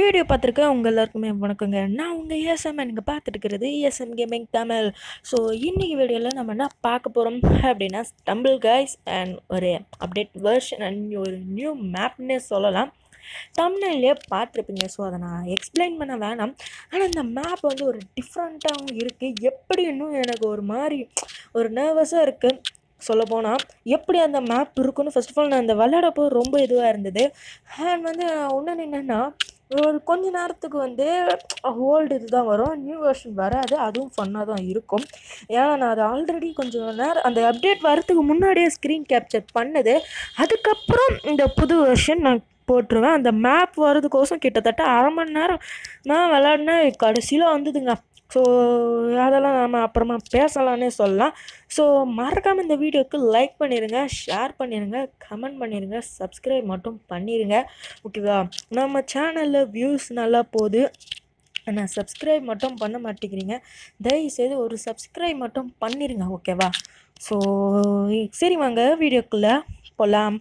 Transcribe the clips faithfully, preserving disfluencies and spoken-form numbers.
Video பார்த்துருக்க உங்கள் எல்லாருக்குமே வணக்கங்க. நான் உங்கள் ஏஎஸ்எம் நீங்கள் பார்த்துட்டு இருக்கிறது ஏஎஸ்எம் கேமிங் தமிழ். ஸோ இன்றைக்கி வீடியோவில் நம்ம என்ன பார்க்க போகிறோம் அப்படின்னா ஸ்டம்பிள் கைஸ் அண்ட் ஒரு அப்டேட் வெர்ஷன் அண்ட் ஒரு நியூ மேப்னே சொல்லலாம். தமிழ்லேயே பார்த்துருப்பீங்க. ஸோ அதை நான் எக்ஸ்பிளைன் பண்ண வேணாம். ஆனால் இந்த மேப் வந்து ஒரு டிஃப்ரெண்ட்டாகவும் இருக்குது. எப்படி இன்னும் எனக்கு ஒரு மாதிரி ஒரு நர்வஸாக இருக்குது சொல்லப்போனால். எப்படி அந்த மேப் இருக்குன்னு ஃபர்ஸ்ட் ஆஃப் ஆல் நான் அந்த விளையாடப்போ ரொம்ப இதுவாக இருந்தது. அண்ட் வந்து ஒன்று என்னென்னா ஒரு கொஞ்ச நேரத்துக்கு வந்து ஓல்டு இது தான் வரும், நியூ வெர்ஷன் வராது. அதுவும் ஃபன்னாக தான் இருக்கும். ஏன்னா நான் அது ஆல்ரெடி கொஞ்சம் நேரம் அந்த அப்டேட் வரத்துக்கு முன்னாடியே ஸ்க்ரீன் கேப்சர் பண்ணது. அதுக்கப்புறம் இந்த புது வெர்ஷன் நான் போட்டுருவேன். அந்த மேப் வர்றதுக்கோசம் கிட்டத்தட்ட அரை மணி நேரம் நான் விளாட்னேன். கடைசியில் வந்ததுங்க. ஸோ அதெல்லாம் நம்ம அப்புறமா பேசலான்னே சொல்லலாம். ஸோ மறக்காமல் இந்த வீடியோவுக்கு லைக் பண்ணிடுங்க, ஷேர் பண்ணிடுங்க, கமெண்ட் பண்ணிடுங்க, சப்ஸ்கிரைப் மட்டும் பண்ணிடுங்க. ஓகேவா? நம்ம சேனலில் வியூஸ் நல்லா போகுது, ஆனால் சப்ஸ்கிரைப் மட்டும் பண்ண மாட்டேங்கிறீங்க. தயவுசெய்து ஒரு சப்ஸ்கிரைப் மட்டும் பண்ணிடுங்க. ஓகேவா? ஸோ சரி வாங்க வீடியோக்குள்ளே போகலாம்.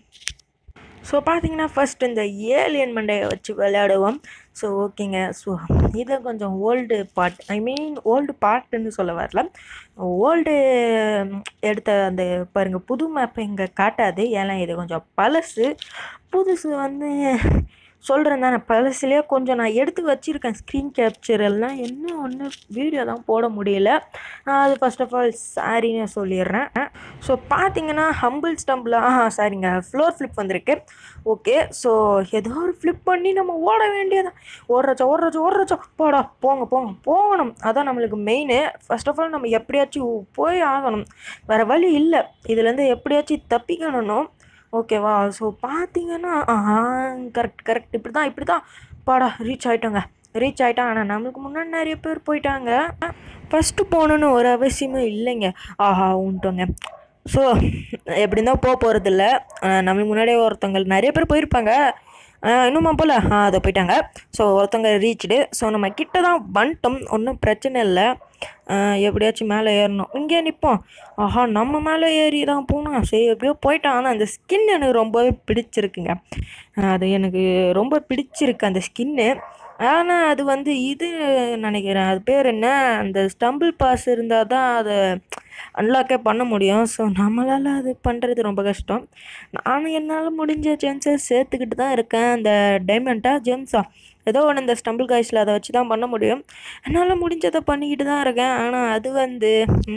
ஸோ பார்த்தீங்கன்னா ஃபஸ்ட் இந்த ஏலியன் மண்டையை வச்சு விளையாடுவோம். ஸோ ஓகேங்க. ஸோ இது கொஞ்சம் old part, I mean old பார்ட்டுன்னு சொல்ல வரல, ஓல்டு எடுத்த அந்த பாருங்கள். புது மேப் இங்கே காட்டாது, ஏன்னா இது கொஞ்சம் பழசு. புதுசு வந்து சொல்கிறேன் தானே, பழசுலேயே கொஞ்சம் நான் எடுத்து வச்சுருக்கேன் ஸ்க்ரீன் கேப்சர் எல்லாம். இன்னும் ஒன்று வீடியோ தான் போட முடியல. அது ஃபர்ஸ்ட் ஆஃப் ஆல் சாரின்னு சொல்லிடுறேன். ஸோ பார்த்தீங்கன்னா ஹம்பிள் ஸ்டம்பிள் ஆ சாரிங்க ஃப்ளோர் ஃப்ளிப் வந்திருக்கு. ஓகே. ஸோ ஏதோ ஒரு ஃப்ளிப் பண்ணி நம்ம ஓட வேண்டியதான். ஓடுறச்சா ஓடுறச்சா ஓடுறச்சா போடா போங்க போங்க போகணும். அதான் நம்மளுக்கு மெயினு. ஃபர்ஸ்ட் ஆஃப் ஆல் நம்ம எப்படியாச்சும் போய் ஆகணும், வேறு வழி இல்லை. இதுலேருந்து எப்படியாச்சும் தப்பிக்கணும். ஓகேவா? ஸோ பார்த்தீங்கன்னா ஆஹா கரெக்ட் கரெக்ட் இப்படி தான் இப்படி தான் பாடா ரீச் ஆகிட்டோங்க. ரீச் ஆகிட்டான். ஆனால் நம்மளுக்கு முன்னாடி நிறைய பேர் போயிட்டாங்க. ஃபஸ்ட்டு போகணுன்னு ஒரு அவசியமும் இல்லைங்க. ஆஹா உண்டோங்க. ஸோ எப்படி தான் போக போகிறதில்ல. நம்மளுக்கு முன்னாடியே ஒருத்தவங்க நிறைய பேர் போயிருப்பாங்க. இன்னுமா போல் ஆ அதை போயிட்டாங்க. ஸோ ஒருத்தவங்க ரீச்டு. ஸோ நம்ம கிட்ட தான் வந்துட்டோம், ஒன்றும் பிரச்சனை இல்லை. எப்படியாச்சும் மேலே ஏறணும். இங்கே நிற்போம். ஆஹா நம்ம மேலே ஏறி தான் போகணும். சரி எப்படியோ போயிட்டான். ஆனால் அந்த ஸ்கின் எனக்கு ரொம்பவே பிடிச்சிருக்குங்க. அது எனக்கு ரொம்ப பிடிச்சிருக்கு அந்த ஸ்கின்னு. ஆனால் அது வந்து இது நினைக்கிறேன், அது பேர் என்ன, அந்த ஸ்டம்பிள் பாஸ் இருந்தால் தான் அதை அன்லாக்கே பண்ண முடியும். ஸோ நம்மளால் அது பண்ணுறது ரொம்ப கஷ்டம். நானும் என்னால் முடிஞ்ச ஜெம்ஸை சேர்த்துக்கிட்டு தான் இருக்கேன். அந்த டைமண்டா ஜெம்ஸா ஏதோ ஒன்று இந்த ஸ்டம்பிள் காய்ஸில் அதை வச்சு தான் பண்ண முடியும். என்னால் முடிஞ்சதை பண்ணிக்கிட்டு தான் இருக்கேன். ஆனால் அது வந்து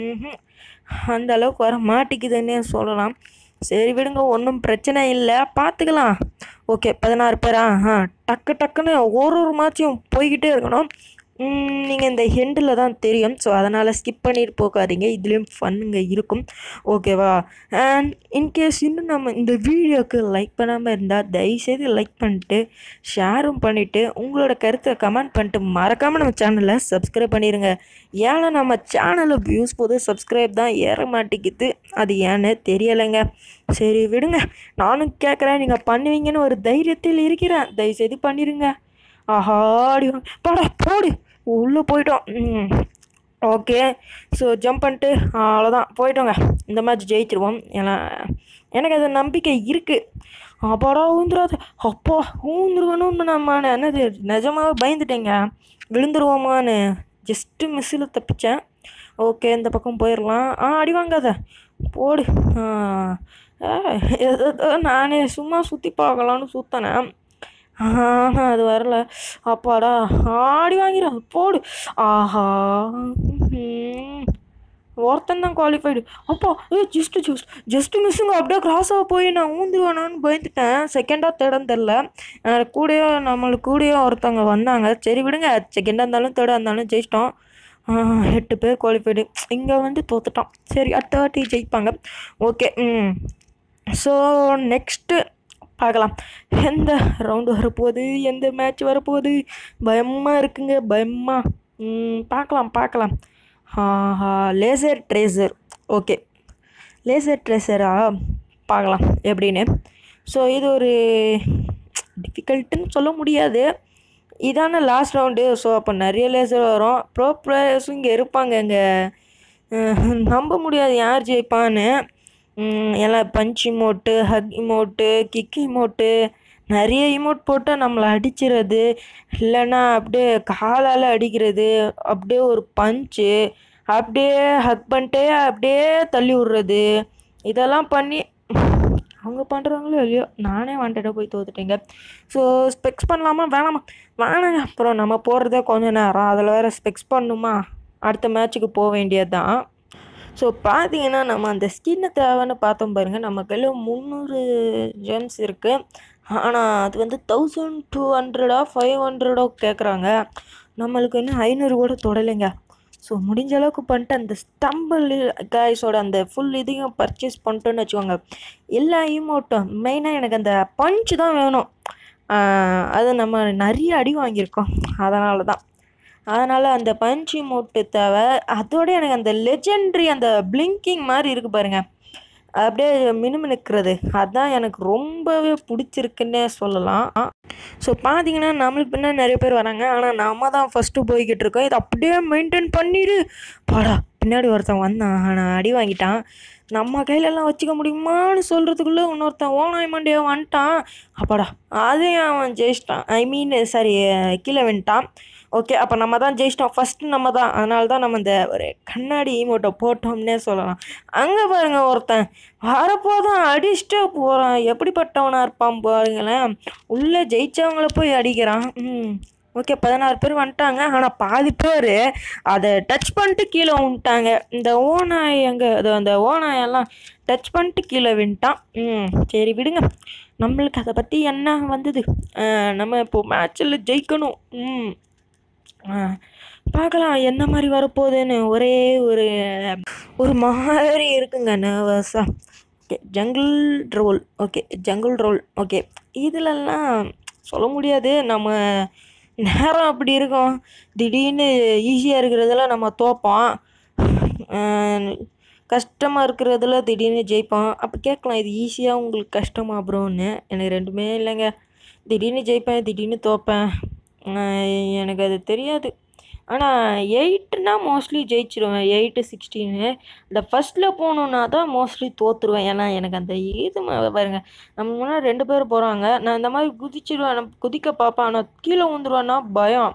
அந்த அளவுக்கு வர மாட்டேங்குதுன்னே சொல்லலாம். சரி விடுங்க, ஒன்றும் பிரச்சனை இல்லை, பார்த்துக்கலாம். ஓகே பதினாறு பேரா ஆ டக்கு டக்குன்னு ஒரு ஒரு மேட்சும் போய்கிட்டே இருக்கணும். நீங்கள் இந்த ஹெண்டில் தான் தெரியும். ஸோ அதனால் ஸ்கிப் பண்ணிட்டு போகாதீங்க, இதுலேயும் ஃபன்னுங்க இருக்கும். ஓகேவா? அண்ட் இன்கேஸ் இன்னும் நம்ம இந்த வீடியோவுக்கு லைக் பண்ணாமல் இருந்தால் தயவுசெய்து லைக் பண்ணிட்டு ஷேரும் பண்ணிவிட்டு உங்களோட கருத்தை கமெண்ட் பண்ணிட்டு மறக்காமல் நம்ம சேனலை சப்ஸ்கிரைப் பண்ணிடுங்க. ஏன்னா நம்ம சேனலில் வியூஸ் போது சப்ஸ்கிரைப் தான் ஏற மாட்டேங்குது. அது ஏன்னு தெரியலைங்க. சரி விடுங்க, நானும் கேட்குறேன், நீங்கள் பண்ணுவீங்கன்னு ஒரு தைரியத்தில் இருக்கிறேன். தயவுசெய்து பண்ணிடுங்க. ஆஹா அடி பாடா போடு, உள்ளே போயிட்டோம். ம் ஓகே. ஸோ ஜம்ப் பண்ணிட்டு அவ்வளோதான் போயிட்டோங்க. இந்த மேட்ச் ஜெயிச்சிருவோம். ஏன்னா எனக்கு அது நம்பிக்கை இருக்குது. அப்பாடா ஊந்துடாது. அப்பா ஊந்துருவணும்னு நம்ம என்னது நிஜமாவே பயந்துட்டேங்க, விழுந்துருவோமான்னு. ஜஸ்ட்டு மிஸ்ஸில் தப்பிச்சேன். ஓகே இந்த பக்கம் போயிடலாம். ஆ அடி வாங்காத போடு. ஏதோ நானே சும்மா சுற்றி பார்க்கலான்னு சுற்றினேன். ஆனால் அது வரல. அப்பாடா ஆடி வாங்கிடும் போடு. ஆஹா ஒருத்தன் தான் குவாலிஃபைடு. அப்பா ஏ ஜஸ்ட்டு ஜஸ்ட் ஜஸ்ட்டு மிஸ்ஸுங்க. அப்படியே கிராஸாக போய் நான் ஊந்துருவானான்னு பயந்துட்டேன். செகண்டாக தேர்டான்னு தெரில. கூடயோ நம்மளுக்கு கூடயோ ஒருத்தவங்க வந்தாங்க. சரி விடுங்க, செகண்டாக இருந்தாலும் தேர்டாக இருந்தாலும் ஜெயிச்சிட்டோம். எட்டு பேர் குவாலிஃபைடு. இங்கே வந்து தோத்துட்டோம். சரி அடுத்த வாட்டி ஜெயிப்பாங்க. ஓகே. ம் ஸோ நெக்ஸ்ட்டு பார்க்கலாம் எந்த ரவுண்டு வரப்போகுது, எந்த மேட்ச் வரப்போகுது. பயமாக இருக்குங்க, பயமாக. பார்க்கலாம் பார்க்கலாம். ஹா லேசர் ட்ரேசர். ஓகே லேசர் ட்ரேசரா, பார்க்கலாம் எப்படின்னு. ஸோ இது ஒரு டிஃபிகல்ட்டுன்னு சொல்ல முடியாது. இதான லாஸ்ட் ரவுண்டு. ஸோ அப்போ நிறைய லேசர் வரும். ப்ரோ பிளேயர்ஸும் இங்கே இருப்பாங்க. இங்கே நம்ப முடியாது யார் ஜெயிப்பான்னு. எல்லாம் punch emote, hug emote, kick emote, நிறைய இமோட் போட்டால் நம்மளை அடிச்சிறது, இல்லைன்னா அப்படியே காலால் அடிக்கிறது, அப்படியே ஒரு பஞ்சு, அப்படியே ஹக் பண்ணிட்டே அப்படியே தள்ளி விட்றது, இதெல்லாம் பண்ணி அவங்க பண்ணுறாங்களோ இல்லையோ நானே வாண்டடாக போய் தோத்துட்டேங்க. ஸோ ஸ்பெக்ஸ் பண்ணலாமா வேணாமா? வேணாங்க. அப்புறம் நம்ம போடுறதே கொஞ்சம் நேரம், அதில் வேறு ஸ்பெக்ஸ் பண்ணணுமா? அடுத்த மேட்ச்சுக்கு போக வேண்டியது தான். ஸோ பார்த்தீங்கன்னா நம்ம அந்த ஸ்கின்னு தேவைன்னு பார்த்தோம் பாருங்கள். நம்ம கையில் முந்நூறு ஜெம்ஸ் இருக்குது. ஆனால் அது வந்து தௌசண்ட் டூ ஹண்ட்ரடா ஃபைவ் ஹண்ட்ரடோ கேட்குறாங்க. நம்மளுக்கு இன்னும் ஐநூறு கூட தொடலைங்க. ஸோ முடிஞ்ச அளவுக்கு பண்ணிட்டு அந்த ஸ்டம்பிள் காய்ஸோட அந்த ஃபுல் இதையும் பர்ச்சேஸ் பண்ணிட்டோன்னு வச்சுக்கோங்க. எல்லா ஈமோட்டும் மெயினாக எனக்கு அந்த பஞ்சு தான் வேணும். அது நம்ம நிறைய அடி வாங்கியிருக்கோம், அதனால தான். அதனால் அந்த பஞ்சு மோட்டு தேவை. அதோட எனக்கு அந்த லெஜெண்ட்ரி அந்த பிளிங்கிங் மாதிரி இருக்குது பாருங்கள், அப்படியே மினுமினுக்கிறது, அதுதான் எனக்கு ரொம்பவே பிடிச்சிருக்குன்னே சொல்லலாம். ஸோ பார்த்தீங்கன்னா நம்மளுக்கு பின்னாடி நிறைய பேர் வராங்க, ஆனால் நம்ம தான் ஃபஸ்ட்டு போய்கிட்டு இருக்கோம். இதை அப்படியே மெயின்டைன் பண்ணிடு. பாடா பின்னாடி ஒருத்தன் வந்தான், ஆனால் அடி வாங்கிட்டான். நம்ம கையிலெல்லாம் வச்சுக்க முடியுமான்னு சொல்கிறதுக்குள்ளே இன்னொருத்தன் ஓனாய் மண்டியை வந்துட்டான். அப்பாடா அதையும் அவன் ஜெயிச்சிட்டான். ஐ மீன் சாரி கீழே வந்துட்டான். ஓகே, அப்போ நம்ம தான் ஜெயிச்சிட்டோம், ஃபஸ்ட்டு நம்ம தான். அதனால தான் நம்ம இந்த ஒரு கண்ணாடி ஈமோட்டை போட்டோம்னே சொல்லலாம். அங்கே பாருங்கள் ஒருத்தன் வரப்போதான் அடிச்சுட்டே போகிறான். எப்படிப்பட்டவனாக இருப்பான் பாருங்களேன். உள்ளே ஜெயித்தவங்கள போய் அடிக்கிறான். ம் ஓகே, பதினாறு பேர் வந்துட்டாங்க. ஆனால் பாதி பேர் அதை டச் பண்ணிட்டு கீழே விட்டாங்க. இந்த ஓனாய் எங்கே அது அந்த ஓனாயெல்லாம் டச் பண்ணிட்டு கீழே விட்டான். ம் சரி விடுங்க, நம்மளுக்கு அதை பற்றி என்ன வந்தது? நம்ம இப்போது மேட்சில் ஜெயிக்கணும். ம் பார்க்கலாம் என்ன மாதிரி வரப்போகுதுன்னு. ஒரே ஒரு ஒரு மாதிரி இருக்குங்க நர்வஸாக. Okay, jungle roll. Okay, jungle roll. Okay, இதிலெல்லாம் சொல்ல முடியாது, நம்ம நேரம் அப்படி இருக்கும். திடீர்னு ஈஸியாக இருக்கிறதெல்லாம் நம்ம தோப்போம், கஷ்டமாக இருக்கிறதுல திடீர்னு ஜெயிப்போம். அப்போ கேட்கலாம், இது ஈஸியாக உங்களுக்கு கஷ்டமா ப்ரோன்னு. எனக்கு ரெண்டுமே இல்லைங்க. திடீர்னு ஜெயிப்பேன், திடீர்னு தோப்பேன், எனக்கு அது தெரியாது. ஆனால் எயிட்டுனா மோஸ்ட்லி ஜெயிச்சிருவேன். எயிட்டு சிக்ஸ்டீனு இந்த ஃபஸ்ட்டில் போகணுன்னா தான் மோஸ்ட்லி தோற்றுருவேன். ஏன்னா எனக்கு அந்த இது பாருங்க, நம்ம முன்னாடி ரெண்டு பேர் போகிறாங்க, நான் இந்த மாதிரி குதிச்சிடுவேன், நான் குதிக்க பார்ப்பேன், ஆனால் கீழே விழுந்துருவேன்னா பயம்.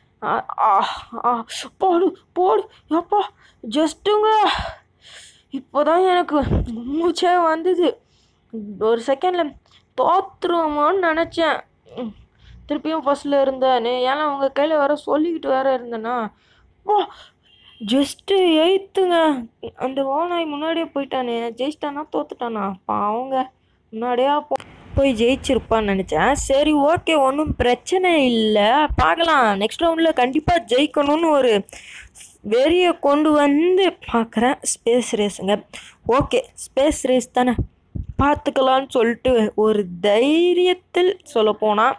போடு போடு அப்பா ஜஸ்ட்டுங்க. இப்போ தான் எனக்கு மூச்சே வந்தது. ஒரு செகண்டில் தோற்றுருவோமோன்னு நினச்சேன். திருப்பியும் ஃபஸ்ட்டில் இருந்தேன்னு, ஏன்னா அவங்க கையில் வேறு சொல்லிக்கிட்டு வேறு இருந்தேன்னா. ஓ ஜஸ்ட்டு எயித்துங்க. அந்த ஓனாய் முன்னாடியே போயிட்டானே, ஜெயிச்சிட்டானா தோத்துட்டானா? அப்போ அவங்க முன்னாடியே போ போய் ஜெயிச்சிருப்பான்னு நினச்சேன். சரி ஓகே, ஒன்றும் பிரச்சனை இல்லை, பார்க்கலாம். நெக்ஸ்ட் ரவுண்டில் கண்டிப்பாக ஜெயிக்கணும்னு ஒரு வெறியை கொண்டு வந்து பார்க்குறேன். ஸ்பேஸ் ரேஸுங்க. ஓகே, ஸ்பேஸ் ரேஸ் தானே, பார்த்துக்கலான்னு சொல்லிட்டு ஒரு தைரியத்தில் சொல்லப்போனால்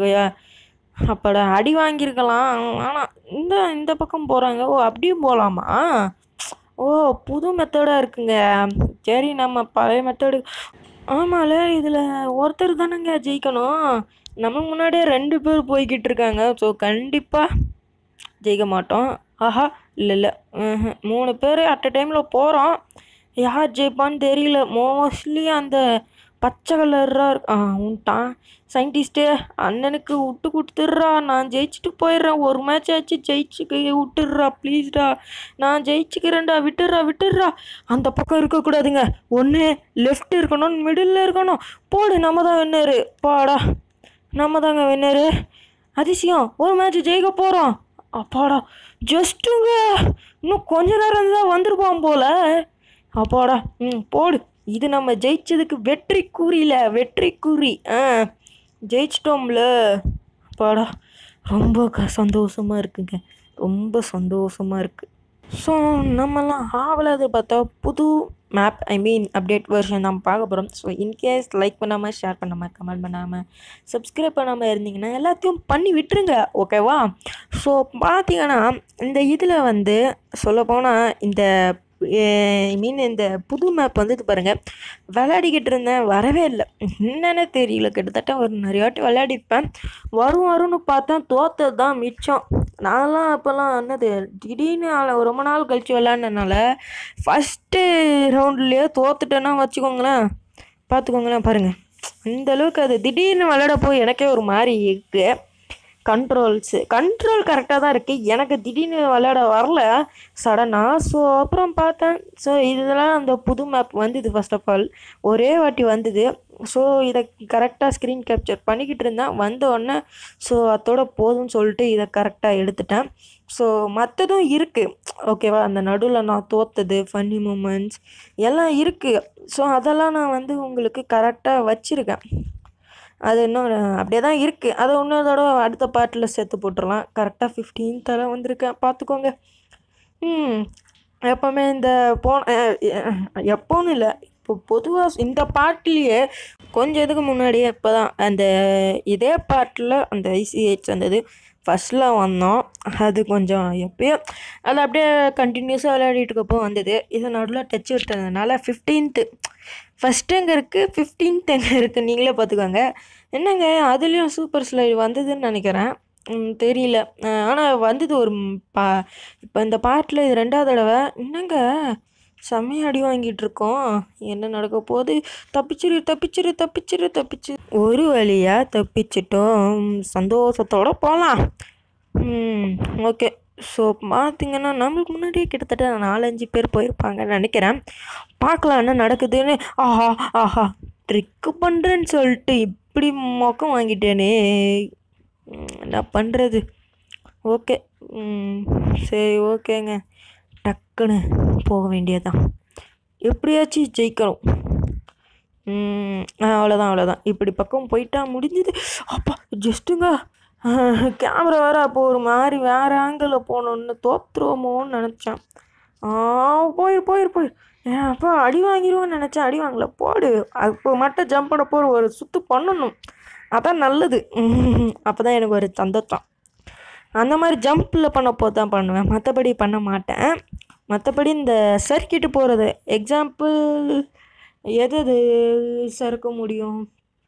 அப்படா அடி வாங்கியிருக்கலாம். ஆனால் இந்த இந்த பக்கம் போகிறாங்க. ஓ அப்படியும் போகலாமா? ஓ புது மெத்தடாக இருக்குங்க. சரி நம்ம பழைய மெத்தடு. ஆமாம்ல, இதில் ஒருத்தர் தானேங்க ஜெயிக்கணும். நம்ம முன்னாடியே ரெண்டு பேர் போய்கிட்டு இருக்காங்க. ஸோ கண்டிப்பாக ஜெயிக்க மாட்டோம். ஆஹா இல்லை இல்லை மூணு பேர் அட் அ டைமில் போகிறோம். யார் ஜெயிப்பான்னு தெரியல. மோஸ்ட்லி அந்த பச்சை கலராக இருக்கு. ஆ உன்ட்டான் சயின்டிஸ்ட்டு, அண்ணனுக்கு விட்டு கொடுத்துட்றா, நான் ஜெயிச்சுட்டு போயிடுறேன். ஒரு மேட்ச் ஆச்சு, ஜெயிச்சுக்க விட்டுடுறா ப்ளீஸ்டா, நான் ஜெயிச்சுக்கிறேன்டா, விட்டுடுறா விட்டுடுறா. அந்த பக்கம் இருக்கக்கூடாதுங்க, ஒன்று லெஃப்ட் இருக்கணும், மிடில் இருக்கணும். போடு, நம்ம தான் வின்னரு. பாடா நம்ம தாங்க வின்னரு. அதிசயம், ஒரு மேட்ச் ஜெயிக்க போகிறோம். அப்பாடா ஜஸ்ட்டுங்க, இன்னும் கொஞ்ச நேரம் தான் வந்துருப்பான் போல. அப்பாடா ம் போடு. இது நம்ம ஜெயிச்சதுக்கு வெற்றி கூறியில வெற்றி கூறி ஆ ஜெயிச்சிட்டோம்ல. அப்பாடா ரொம்ப க சந்தோஷமாக இருக்குங்க, ரொம்ப சந்தோஷமாக இருக்குது. ஸோ நம்மலாம் ஆவலாது பார்த்தா புது map I mean update version நம்ம பார்க்க போகிறோம். ஸோ இன்கேஸ் லைக் பண்ணாமல், ஷேர் பண்ணாமல், கமெண்ட் பண்ணாமல், சப்ஸ்கிரைப் பண்ணாமல் இருந்தீங்கன்னா எல்லாத்தையும் பண்ணி விட்டுருங்க, ஓகேவா? ஸோ பார்த்தீங்கன்னா இந்த இதில் வந்து சொல்லப்போனால் இந்த ஐ மீன் இந்த புது மேப் வந்து பாருங்கள், விளையாடிக்கிட்டு இருந்தேன், வரவே இல்லை, என்னென்ன தெரியல. கிட்டத்தட்ட ஒரு நிறைய வாட்டி விளையாடிருப்பேன், வரும் வரும்னு பார்த்தா தோற்றது தான் மிச்சம். நான்லாம் அப்போல்லாம் என்னது திடீர்னு ரொம்ப நாள் கழித்து விளையாடினால ஃபஸ்ட்டு ரவுண்ட்லேயே தோற்றுட்டேன்னா வச்சுக்கோங்களேன், பார்த்துக்கோங்களேன். பாருங்கள், இந்தளவுக்கு அது திடீர்னு விளையாட போய் எனக்கே ஒரு மாதிரி இருக்குது. கண்ட்ரோல்ஸு கண்ட்ரோல் கரெக்டாக தான் இருக்குது, எனக்கு திடீர்னு விளையாட வரல சடனாக. ஸோ அப்புறம் பார்த்தேன். ஸோ இதெல்லாம் அந்த புது மேப் வந்தது. ஃபர்ஸ்ட் ஆஃப் ஆல் ஒரே வாட்டி வந்தது. ஸோ இதை கரெக்டாக ஸ்க்ரீன் கேப்சர் பண்ணிக்கிட்டு இருந்தேன். வந்த உடனே ஸோ அதோட போதும்னு சொல்லிட்டு இதை கரெக்டாக எடுத்துட்டேன். ஸோ மற்றதும் இருக்குது ஓகேவா, அந்த நடுவில் நான் தோத்தது ஃபன்னி மூமெண்ட்ஸ் எல்லாம் இருக்குது. ஸோ அதெல்லாம் நான் வந்து உங்களுக்கு கரெக்டாக வச்சுருக்கேன். அது இன்னும் அப்படியே தான் இருக்குது. அதை இன்னொரு தடவை அடுத்த பாட்டில் சேர்த்து போட்டுடலாம். கரெக்டாக ஃபிஃப்டீன்த்தெல்லாம் வந்திருக்கேன் பார்த்துக்கோங்க. ம் எப்போவுமே இந்த போன எப்போன்னு இல்லை, இப்போ பொதுவாக இந்த பாட்டிலேயே கொஞ்சம் இதுக்கு முன்னாடியே இப்போ தான் அந்த இதே பாட்டில் அந்த ஐசிஹெச் வந்தது. ஃபஸ்ட்டில் வந்தோம், அது கொஞ்சம் எப்போயோ அது அப்படியே கண்டினியூஸாக விளையாடிட்டு இருக்கப்போ வந்தது. இதை நடுவில் டச் விட்டதுனால ஃபிஃப்டீன்த்து ஃபஸ்ட்டு எங்கே இருக்குது, ஃபிஃப்டீன்த் எங்கே இருக்குது நீங்களே பார்த்துக்கோங்க. என்னங்க அதுலேயும் சூப்பர் ஸ்லைடு வந்ததுன்னு நினைக்கிறேன், தெரியல. ஆனால் வந்தது ஒரு பா இப்போ இந்த பாட்டில் இது ரெண்டாவது தடவை. என்னங்க செம்மையாக அடி வாங்கிட்டு இருக்கோம், என்ன நடக்க போகுது? தப்பிச்சிரு தப்பிச்சிரு தப்பிச்சிரு தப்பிச்சு ஒரு வழியாக தப்பிச்சிட்டோம், சந்தோஷத்தோடு போகலாம். ஓகே. ஸோ பார்த்திங்கன்னா நம்மளுக்கு முன்னாடியே கிட்டத்தட்ட நாலஞ்சு பேர் போயிருப்பாங்கன்னு நினைக்கிறேன். பார்க்கலாம் என்ன நடக்குதுன்னு. ஆஹா ஆஹா ட்ரிக்கு பண்ணுறேன்னு சொல்லிட்டு இப்படி மொக்கம் வாங்கிட்டேனே, என்ன பண்ணுறது? ஓகே சரி ஓகேங்க, டக்குன்னு போக வேண்டியதுதான், எப்படியாச்சும் ஜெயிக்கணும். அவ்வளோதான் அவ்வளோதான் இப்படி பக்கம் போயிட்டா முடிஞ்சுது. அப்பா ஜஸ்ட்டுங்க கேமரா வேறு அப்போ ஒரு மாதிரி வேறு ஆங்கிளில் போகணுன்னு தோற்றுருவோமோன்னு நினச்சேன். போயிரு போயிரு போயிரு ஏன் அப்பா அடி வாங்கிடுவோன்னு நினச்சேன், அடி வாங்கலை. போடு, அப்போ மட்டும் ஜம்ப் பண்ண போகிற ஒரு சுற்று பண்ணணும், அதான் நல்லது. அப்போ தான் எனக்கு ஒரு சந்தோஷம். அந்த மாதிரி ஜம்பில் பண்ண போது தான் பண்ணுவேன், மற்றபடி பண்ண மாட்டேன். மற்றபடி இந்த சறுக்கிட்டு போகிறது எக்ஸாம்பிள் எது எது சறுக்க முடியும்,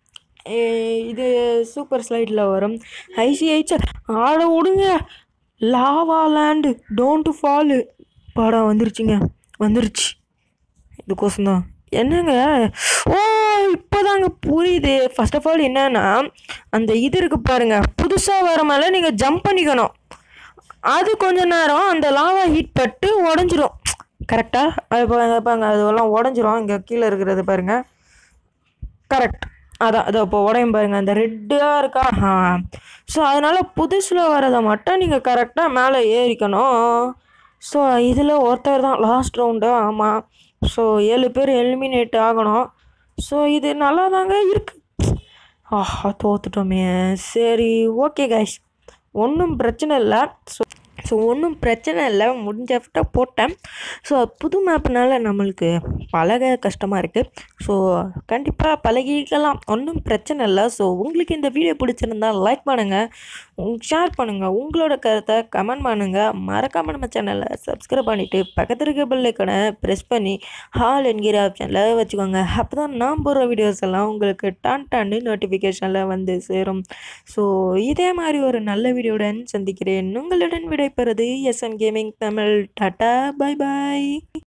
இது சூப்பர் ஸ்லைடில் வரும். ஐசிஐச் ஆட விடுங்க, லாவா லேண்டு டோன்ட் ஃபாலு படம் வந்துருச்சுங்க, வந்துருச்சு. இதுக்கோசம்தான் என்னங்க. ஓ இப்போதாங்க புரியுது. ஃபர்ஸ்ட் ஆஃப் ஆல் என்னன்னா அந்த இது இருக்குது பாருங்கள், புதுசாக வர மேலே நீங்கள் ஜம்ப் பண்ணிக்கணும். அது கொஞ்ச நேரம் அந்த லாவா ஹீட் பட்டு உடஞ்சிரும் கரெக்டாக. அது பாருங்க அதெல்லாம் உடஞ்சிரும். இங்கே கீழே இருக்கிறது பாருங்கள், கரெக்ட் அதான் அது இப்போ உடையும் பாருங்கள், அந்த ரெட்டாக இருக்கா. ஆ ஸோ அதனால் புதுசில் வரதை மட்டும் நீங்கள் கரெக்டாக மேலே ஏறிக்கணும். ஸோ இதில் ஒருத்தர் தான் லாஸ்ட் ரவுண்டு. ஆமாம், ஸோ ஏழு பேர் எலிமினேட் ஆகணும். ஸோ இது நல்லா தாங்க இருக்குது. ஆஹா தோத்துட்டோமே. சரி ஓகே கைஸ், ஒன்றும் பிரச்சனை இல்லை. ஸோ ஸோ ஒன்றும் பிரச்சனை இல்லை, முடிஞ்ச போட்டேன். ஸோ புது மேப்னால நம்மளுக்கு பழக கஷ்டமாக இருக்குது. ஸோ கண்டிப்பாக பழகிக்கலாம், ஒன்றும் பிரச்சனை இல்லை. ஸோ உங்களுக்கு இந்த வீடியோ பிடிச்சிருந்தால் லைக் பண்ணுங்கள், ஷேர் பண்ணுங்கள், உங்களோட கருத்தை கமெண்ட் பண்ணுங்கள். மறக்காமல் நம்ம சேனலை சப்ஸ்கிரைப் பண்ணிவிட்டு பக்கத்தில் இருக்க பெல் ஐகானை ப்ரெஸ் பண்ணி ஹால் என்கிற ஆப்ஷனில் வச்சுக்கோங்க. அப்போ தான் நான் போடுற வீடியோஸ் எல்லாம் உங்களுக்கு டான் டான்னு நோட்டிஃபிகேஷனில் வந்து சேரும். ஸோ இதே மாதிரி ஒரு நல்ல வீடியோவுடன் சந்திக்கிறேன். உங்களுடன் விடைபெறுவது SM gaming Tamil. Tata bye பாய்.